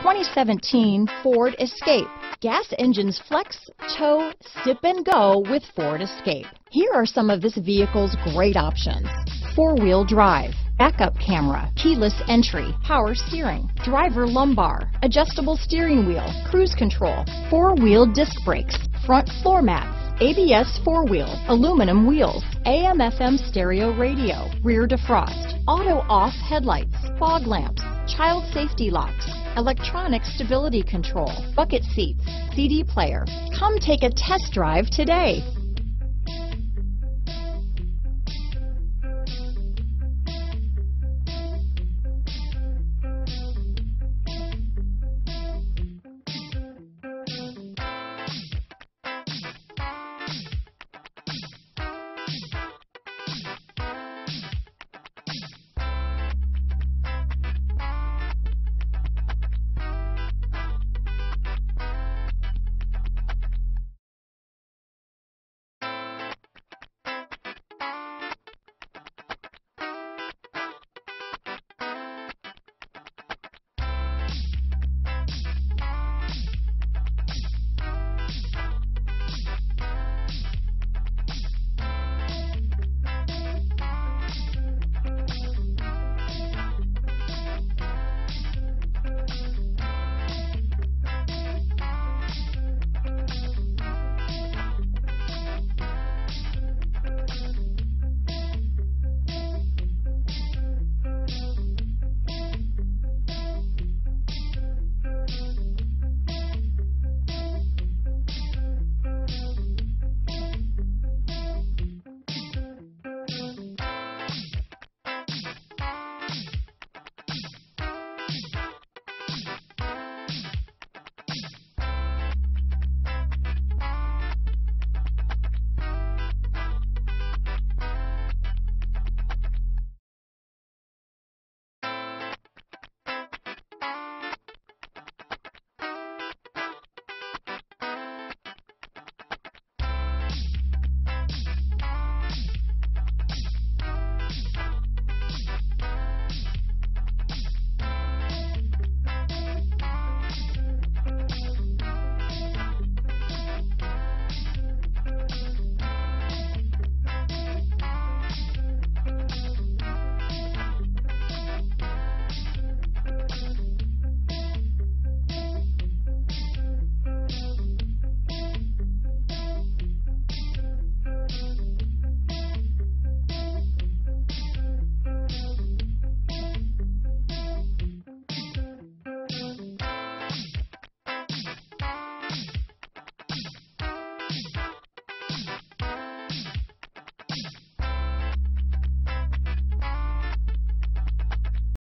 2017 Ford Escape. Gas engines flex, tow, sip and go with Ford Escape. Here are some of this vehicle's great options: four-wheel drive, backup camera, keyless entry, power steering, driver lumbar, adjustable steering wheel, cruise control, four-wheel disc brakes, front floor mats, ABS four-wheel, aluminum wheels, AM/FM stereo radio, rear defrost, auto-off headlights, fog lamps, child safety locks, electronic stability control, bucket seats, CD player. Come take a test drive today.